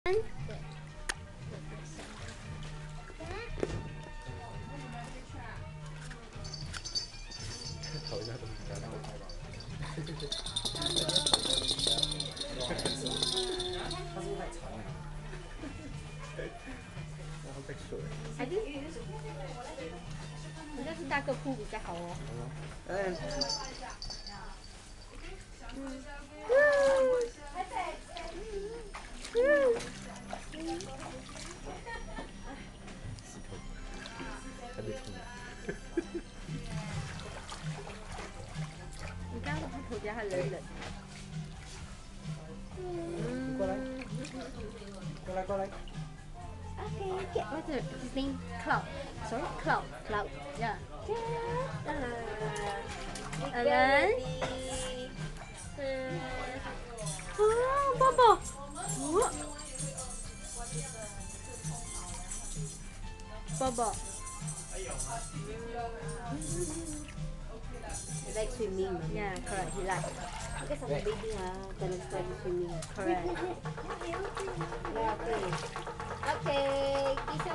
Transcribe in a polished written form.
对， 头一下都是比较大的拍吧。它是不是太长了？然后再水。 还是好像是大个铺比较好哦。 嗯。洗头，还没冲凉。 你刚刚他头夹还冷冷。 过来，过来，过来。 Okay, get what's his name? Cloud. Sorry, Cloud. Cloud. Yeah. Alan. Oh, Bobo. Bobo. He likes swimming. Yeah, correct. He likes. Because as a baby, can start swimming. Correct. Yeah, okay. Okay. Kiss